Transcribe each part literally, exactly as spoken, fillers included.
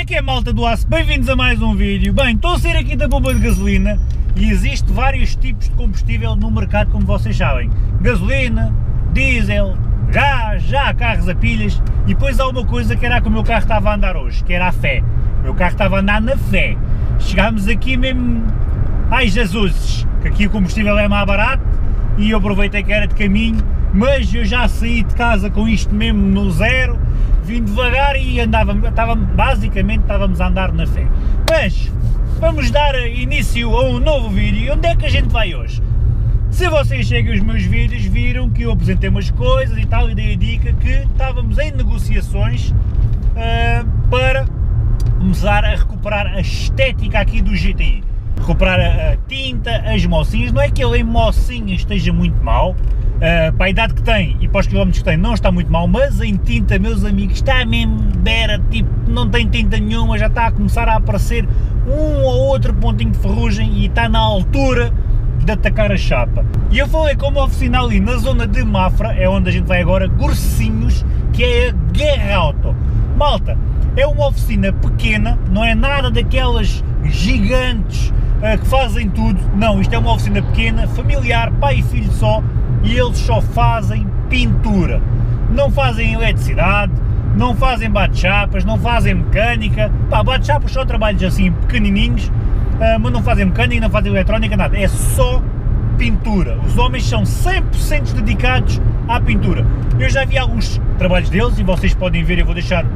é que é, malta do aço? Bem-vindos a mais um vídeo. Bem, estou a sair aqui da bomba de gasolina e existe vários tipos de combustível no mercado, como vocês sabem. Gasolina, diesel, gás, já há carros a pilhas e depois há uma coisa que era a que o meu carro estava a andar hoje, que era a fé. O meu carro estava a andar na fé. Chegámos aqui mesmo, ai Jesus, que aqui o combustível é mais barato e eu aproveitei que era de caminho, mas eu já saí de casa com isto mesmo no zero. Vim devagar e andávamos, estávamos, basicamente estávamos a andar na fé. Mas vamos dar início a um novo vídeo. E onde é que a gente vai hoje? Se vocês seguem os meus vídeos, viram que eu apresentei umas coisas e tal, e dei a dica que estávamos em negociações uh, para começar a recuperar a estética aqui do G T I. Recuperar a, a tinta, as mocinhas. Não é que ele em mocinhas esteja muito mal. Uh, para a idade que tem e para os quilómetros que tem não está muito mal, mas em tinta, meus amigos, está mesmo bera, tipo, não tem tinta nenhuma, já está a começar a aparecer um ou outro pontinho de ferrugem e está na altura de atacar a chapa. E eu falei com uma oficina ali na zona de Mafra, é onde a gente vai agora, Gorcinhos, que é a Guerra Auto. Malta, é uma oficina pequena, não é nada daquelas gigantes uh, que fazem tudo, não, isto é uma oficina pequena, familiar, pai e filho só, e eles só fazem pintura, não fazem eletricidade, não fazem bate-chapas, não fazem mecânica, pá, bate-chapas só trabalhos assim pequenininhos, uh, mas não fazem mecânica, não fazem eletrónica, nada, é só pintura. Os homens são cem por cento dedicados à pintura. Eu já vi alguns trabalhos deles e vocês podem ver, eu vou deixar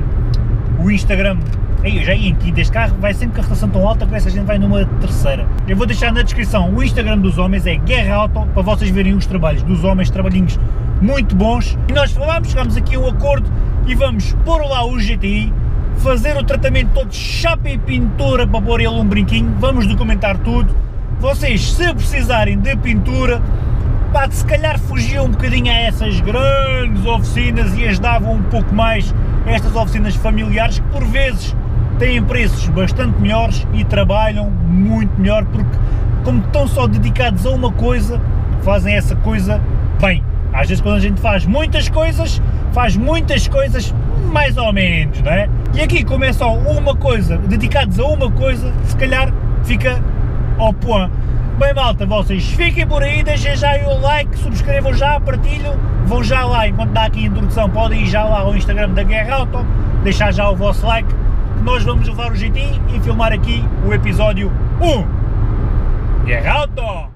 o, o Instagram. Eu já ia em quinta, este carro vai sempre com a rotação tão alta que essa gente vai numa terceira. Eu vou deixar na descrição o Instagram dos homens, é Guerra Auto, para vocês verem os trabalhos dos homens, trabalhinhos muito bons. E nós falámos, chegámos aqui a um acordo e vamos pôr lá o G T I, fazer o tratamento todo de chapa e pintura para pôr ele um brinquinho, vamos documentar tudo. Vocês, se precisarem de pintura, pá, se calhar fugiam um bocadinho a essas grandes oficinas e ajudavam um pouco mais a estas oficinas familiares que por vezes têm preços bastante melhores e trabalham muito melhor porque, como estão só dedicados a uma coisa, fazem essa coisa bem. Às vezes quando a gente faz muitas coisas, faz muitas coisas mais ou menos, não é? E aqui, como é só uma coisa, dedicados a uma coisa, se calhar fica ao point. Bem, malta, vocês fiquem por aí, deixem já aí o like, subscrevam já, partilham, vão já lá, enquanto dá aqui a introdução, podem ir já lá ao Instagram da Guerra Auto, deixar já o vosso like, que nós vamos levar o G T I e filmar aqui o episódio um. Guerra Auto!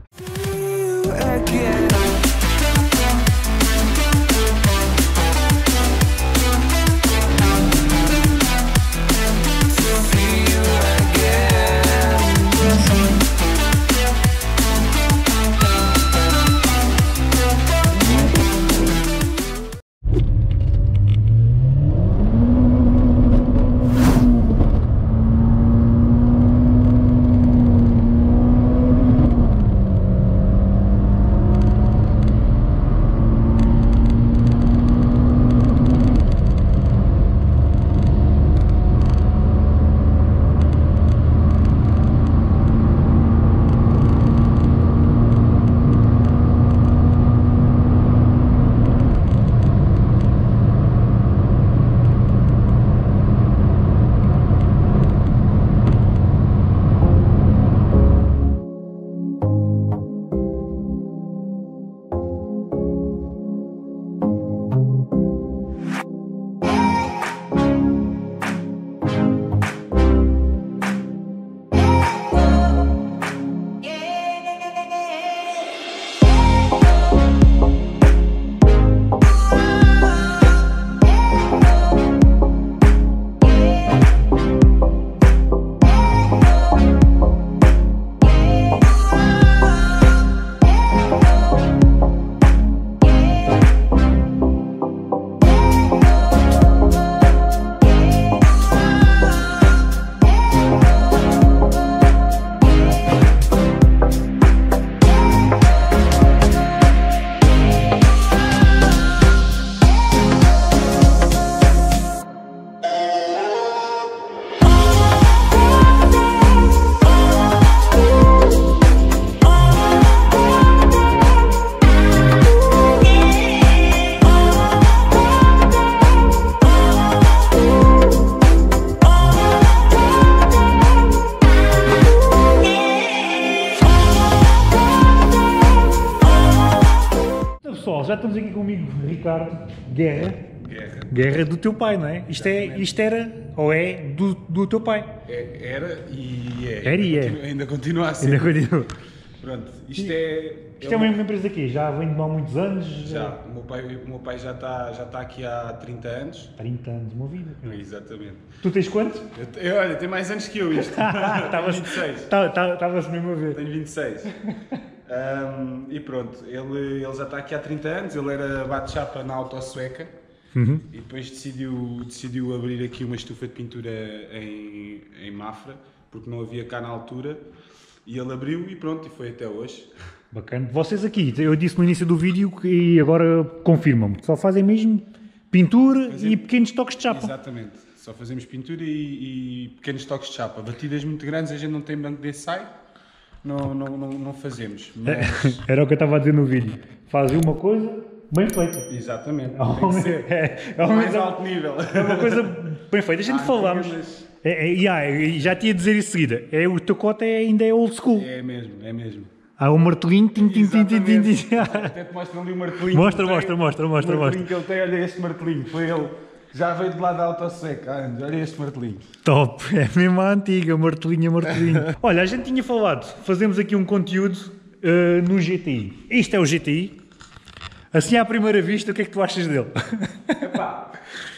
estamos aqui comigo, Ricardo Guerra. Guerra. Guerra do teu pai, não é? Isto, é, isto era, ou é, do, do teu pai. É, era e é. Era e é. Continua, ainda continua a ser. Ainda continua. Pronto, isto é... Isto é uma, uma empresa aqui, já vem de há muitos anos? Já, o meu pai, o meu pai já está já está aqui há trinta anos. trinta anos, uma vida. Exatamente. Tu tens quantos? Eu, eu, olha, tem mais anos que eu isto. Tenho vinte e seis. Estava-se mesmo a ver. Tenho vinte e seis. Um, e pronto, ele, ele já está aqui há trinta anos, ele era bate-chapa na Auto Sueca. Uhum. E depois decidiu, decidiu abrir aqui uma estufa de pintura em, em Mafra, porque não havia cá na altura. E ele abriu e pronto, e foi até hoje. Bacana. Vocês aqui, eu disse no início do vídeo e agora confirmam-me, só fazem mesmo pintura Fazemos... e pequenos toques de chapa. Exatamente, só fazemos pintura e, e pequenos toques de chapa. Batidas muito grandes, a gente não tem banco de ensaio, não, não, não, não fazemos. Mas... Era o que eu estava a dizer no vídeo, fazem uma coisa bem feita. Exatamente, tem que ser. É, é mais alto nível. É uma coisa bem feita, a gente ah, falamos. Mas... É, é, yeah, já te ia dizer isso de seguida, é, o teu cote é, ainda é old school. É mesmo, é mesmo. Há um martelinho, tim, tim, tim, tim, tim, tim. Até te mostro ali o martelinho. Mostra, mostra, mostra, mostra. O martelinho que ele tem, olha este martelinho, foi ele. Já veio de lá da Auto Sueca há anos, olha este martelinho. Top, é mesmo a antiga, martelinho, martelinho. Olha, a gente tinha falado, fazemos aqui um conteúdo uh, no G T I. Isto é o G T I. Assim à primeira vista, o que é que tu achas dele? Epá,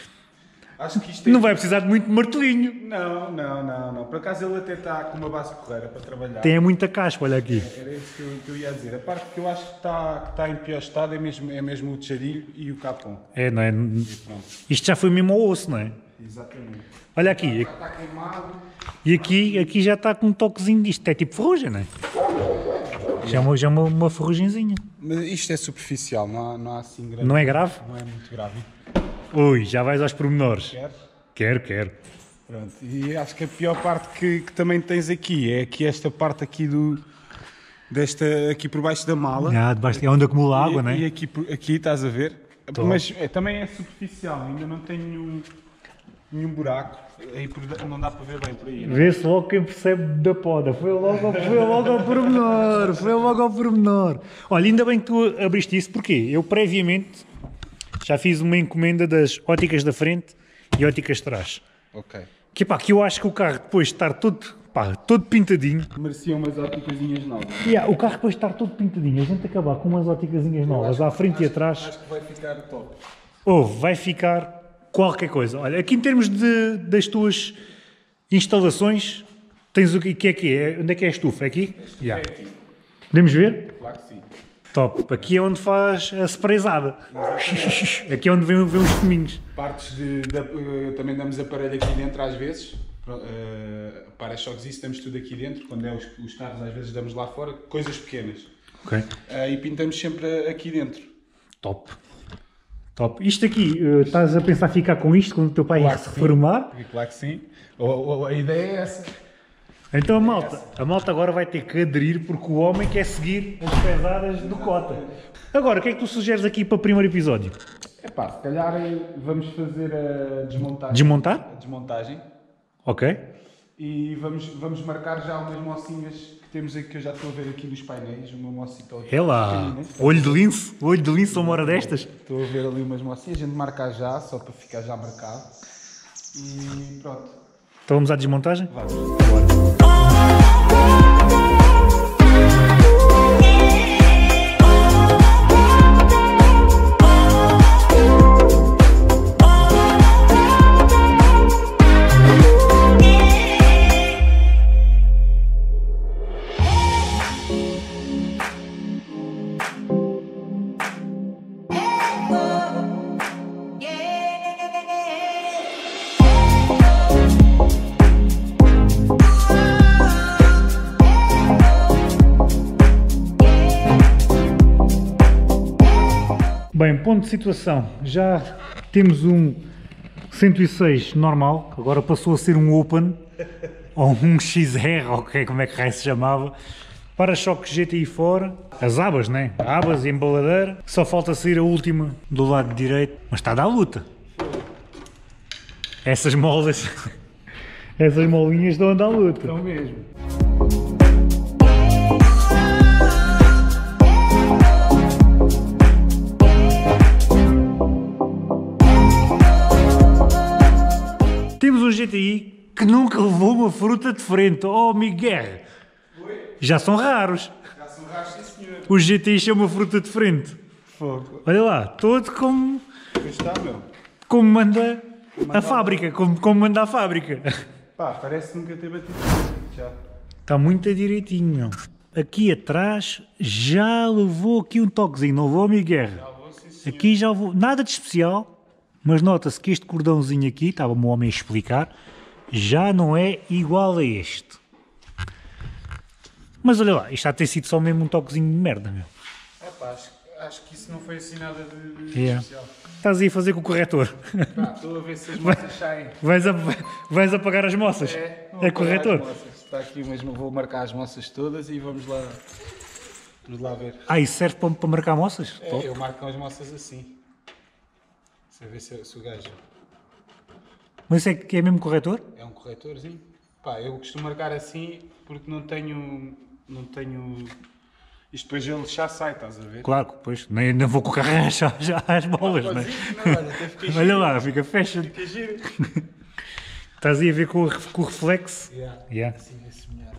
acho que isto é... Não vai precisar de muito martelinho. Não, não, não, não. Por acaso ele até está com uma base porreira para trabalhar. Tem muita caspa, olha aqui. Era isso que eu, que eu ia dizer. A parte que eu acho que está, que está em pior estado é mesmo, é mesmo o tejadilho e o capão. É, não é? Isto já foi mesmo ao osso, não é? Exatamente. Olha aqui. Está, está queimado. E aqui, aqui já está com um toquezinho disto. É tipo ferrugem, não é? Já é uma, já é uma, uma ferrugenzinha. Mas isto é superficial, não há, não há assim grave. Não é grave? Não é muito grave. Ui, já vais aos pormenores. Queres? Quero, quero. Pronto, e acho que a pior parte que, que também tens aqui é aqui esta parte aqui do... Desta, aqui por baixo da mala. Ah, debaixo, é onde acumula água, e, não é? E aqui, aqui estás a ver? Tô. Mas é, também é superficial, ainda não tem nenhum, nenhum buraco. Aí por, não dá para ver bem por aí. Vê-se logo quem percebe da poda. Foi logo, foi logo ao pormenor. Foi logo ao pormenor. Olha, ainda bem que tu abriste isso, porque eu previamente já fiz uma encomenda das óticas da frente e óticas de trás. Ok. Que, pá, que eu acho que o carro depois de estar todo, pá, todo pintadinho... Merecia umas óticasinhas novas. Yeah, o carro depois de estar todo pintadinho, a gente acabar com umas óticasinhas novas à frente acho, e atrás... Acho que vai ficar top. Ou oh, vai ficar qualquer coisa. Olha, aqui em termos de, das tuas instalações, tens o que é que é? Onde é que é a estufa? É aqui? A Yeah. é aqui. Podemos ver? Claro que sim. Top. Aqui é onde faz a sprayzada. Aqui é onde vêm, vêm os fuminhos. Partes de, de, uh, também damos aparelho aqui dentro às vezes. Uh, para-choques, isso damos tudo aqui dentro. Quando é os, os carros, às vezes damos lá fora. Coisas pequenas. Ok. Uh, e pintamos sempre aqui dentro. Top. Top. Isto aqui, uh, estás a pensar ficar com isto quando o teu pai Claro se reformar? Sim. Claro que sim. Ou, ou, a ideia é essa. Então a malta, a malta agora vai ter que aderir porque o homem quer seguir as pesadas do Cota. Agora, o que é que tu sugeres aqui para o primeiro episódio? É pá, se calhar vamos fazer a desmontagem. Desmontar? A desmontagem. Ok. E vamos, vamos marcar já umas mocinhas que temos aqui, que eu já estou a ver aqui nos painéis, uma mocita ou é lá, olho de lince, olho de lince, uma hora destas. Estou a ver ali umas mocinhas, a gente marca já, só para ficar já marcado. E pronto. Então vamos à desmontagem? Vamos. Bem, ponto de situação, já temos um cento e seis normal, agora passou a ser um Open, ou um X R, ou okay, como é que raio se chamava, para-choques G T I fora, as abas, né? Abas e embaladeira, só falta sair a última do lado direito, mas está a dar luta. Essas molas, essas molinhas estão a dar luta. Estão mesmo. um G T I que nunca levou uma fruta de frente. Oh, Miguel! Oi? Já são raros. Já são raros, sim senhor. Os G T Is são uma fruta de frente. Fogo. Olha lá, todo como, Pois está, meu. como manda a fábrica. Como, como manda a fábrica. Pá, parece que nunca ter batido. Já. Está muito direitinho, meu. Aqui atrás já levou aqui um toquezinho, não levou, Miguel? Já vou, sim senhor. Aqui já levou, nada de especial, mas nota-se que este cordãozinho aqui, estava-me o homem a explicar, já não é igual a este. Mas olha lá, isto está a ter sido só mesmo um toquezinho de merda, meu. É pá, acho, acho que isso não foi assim nada de, de Yeah. especial. Estás aí a fazer com o corretor. Pá, estou a ver se as moças saem. Vais, a, vais apagar as moças. É, vou É apagar corretor. as moças. Está aqui mesmo, vou marcar as moças todas e vamos lá, vamos lá ver. Ah, isso serve para, para marcar moças? É, eu marco as moças assim. Deixa eu ver se, se o gajo Mas isso é que é mesmo corretor? é um corretorzinho. Pá, eu costumo marcar assim porque não tenho, não tenho... Isto depois ele já sai, estás a ver? Claro, pois, nem, nem vou com o carro já, já às bolas, Ah, não é? mas isso não, olha, até fiquei Olha giro. lá, fica fecha. Fica giro. Estás aí a ver com o, com o reflexo? Yeah. Yeah. Assim vê-se melhor.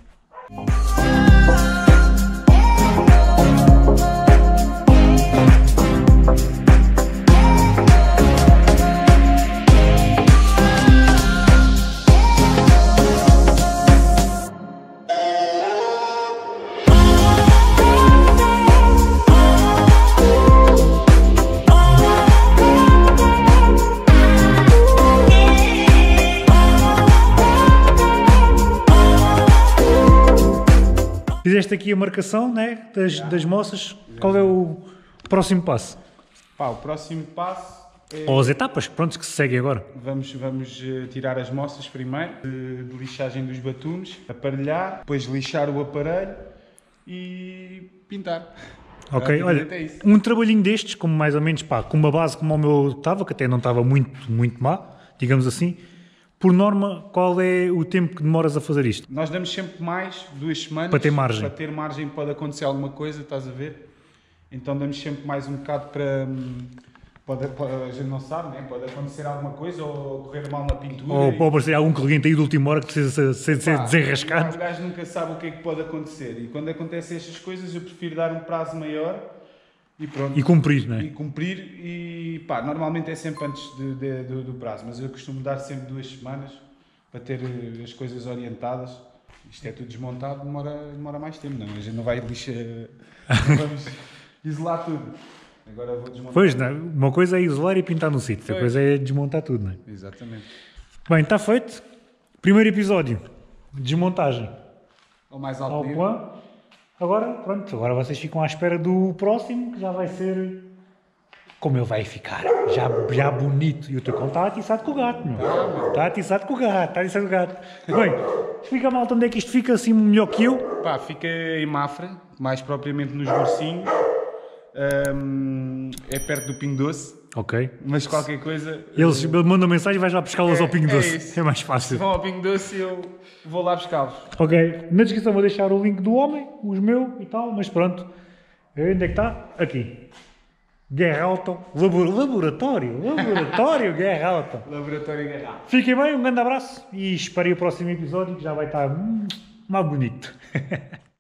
Fizeste aqui a marcação, né, das, das moças. Qual é o próximo passo? Pá, o próximo passo é... Ou as etapas, prontos, que se seguem agora. Vamos, vamos eh, tirar as moças primeiro, de, de lixagem dos batumes, aparelhar, depois lixar o aparelho e pintar. Ok, olha, Praticamente é isso. um trabalhinho destes, como mais ou menos, pá, com uma base como o meu estava, que até não estava muito, muito má, digamos assim. Por norma, qual é o tempo que demoras a fazer isto? Nós damos sempre mais, duas semanas. Para ter margem. Para ter margem pode acontecer alguma coisa, estás a ver? Então damos sempre mais um bocado para... hum, Pode, pode, a gente não sabe, né? Pode acontecer alguma coisa ou correr mal na pintura. Ou e- pode aparecer algum cliente aí de última hora que precisa ser, ser Pá, desenrascado? O gajo nunca sabe o que é que pode acontecer. E quando acontecem estas coisas eu prefiro dar um prazo maior e pronto. E cumprir, não E é? cumprir e pá, normalmente é sempre antes de, de- do, do prazo, mas eu costumo dar sempre duas semanas para ter eh, as coisas orientadas. Isto é tudo desmontado, demora, demora mais tempo, não? A gente não vai lixar, não vamos isolar tudo. Agora vou desmontar. Pois, não, uma coisa é isolar e pintar no sítio, outra Pois. coisa é desmontar tudo, não é? Exatamente. Bem, está feito. Primeiro episódio, desmontagem. Ao mais Ao alto nível. plano. Agora, pronto, agora vocês ficam à espera do próximo, que já vai ser como ele vai ficar, já, já bonito. E o teu cão está atiçado com o gato, meu. Está atiçado com o gato, está atiçado com o gato. Bem, explica, malta, onde é que isto fica assim melhor que eu? Pá, fica em Mafra, mais propriamente nos Borcinhos. Ahm, é perto do Pingo Doce, Ok. mas qualquer coisa... Eles mandam mensagem e vais lá buscá-las É, ao Pingo é Doce. isso. É mais Se fácil. vão ao Pingo Doce eu vou lá buscá-los. Ok. Na descrição vou deixar o link do homem, os meus e tal, mas pronto. Onde é que está? Aqui. Guerra Alta. Labor- laboratório. Laboratório Guerra Alta. Laboratório Guerra. Fiquem bem, um grande abraço e esperem o próximo episódio que já vai estar hum, mais bonito.